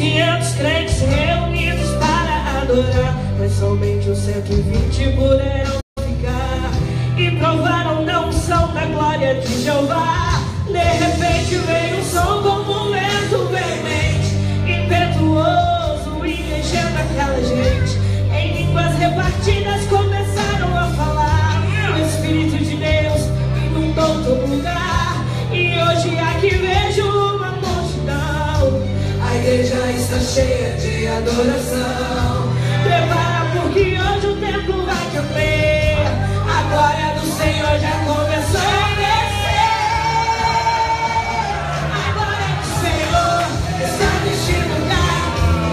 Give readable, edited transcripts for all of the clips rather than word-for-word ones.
500 crentes reunidos para adorar, mas somente os 120 puderam ficar e provaram da unção da glória de Jeová. De repente veio um som como um vento veemente, impetuoso e enchendo aquela gente. Em línguas repartidas começaram a falar. O Espírito de Deus inundou todo lugar, e hoje aqui vejo uma multidão. A igreja está cheia de adoração. Prepara porque hoje o templo vai tremer. A glória do Senhor já começou a descer. A glória do Senhor está neste lugar.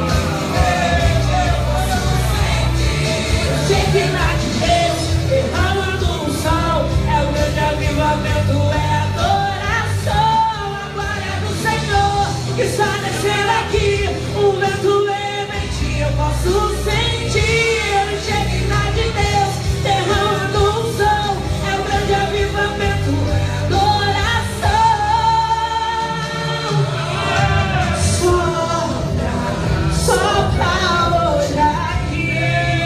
Digna de Deus, derramando unção. É o grande avivamento, é adoração. A glória do Senhor que está descendo aqui. O vento veemente eu posso sentir. Digna de Deus, derramando unção. É o grande avivamento, é adoração. Sopra hoje aqui.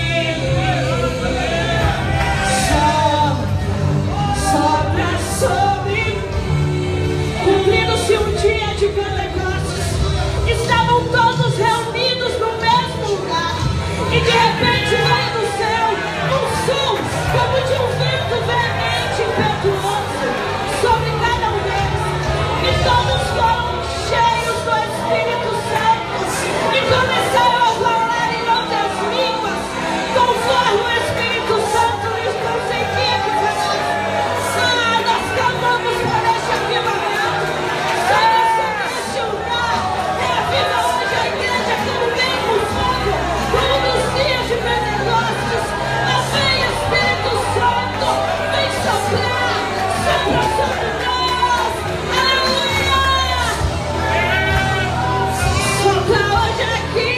Sopra sobre mim. Cumprindo-se um dia de Pentecostes, estavam todos reunidos no mesmo lugar, e de repente veio do céu um som como de um vento veemente impetuoso sobre cada um deles, e todos foram cheios do Espírito Santo e começaram a falar em outras línguas conforme o Espírito Santo lhes concedia que falassem. Nós clamamos por este avivamento. Saia sobre este lugar. Reaviva hoje a igreja como mesmo fogo, como nos dias de Pentecostes. Vem Espírito Santo, vem soprar, sopra sobre nós. Aleluia! Sopra hoje aqui.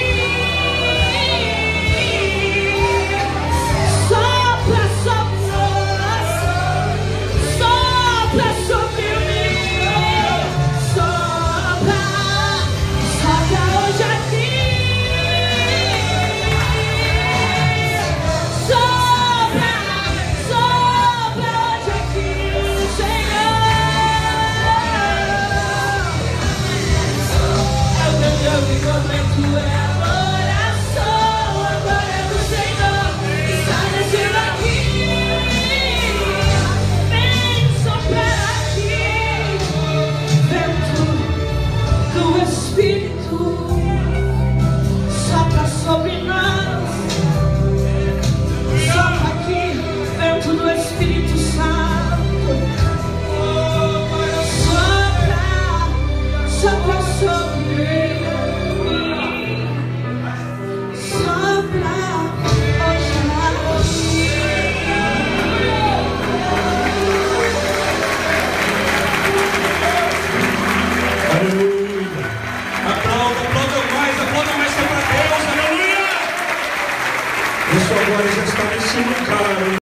Sopra sobre nós. Sopra sobre mim. Sopra, sopra hoje aqui. Sopra, sopra hoje aqui, Senhor. É o grande avivamento, é adoração. A glória do Senhor está descendo aqui. Vem soprar aqui, vento do Espírito, sopra sobre nós. Sopra aqui, vento do Espírito Santo. Sopra, sopra sobre mim. Sopra hoje aqui. Aleluia. Aplauda mais que é para Deus. Aleluia. A sua glória já está nesse lugar.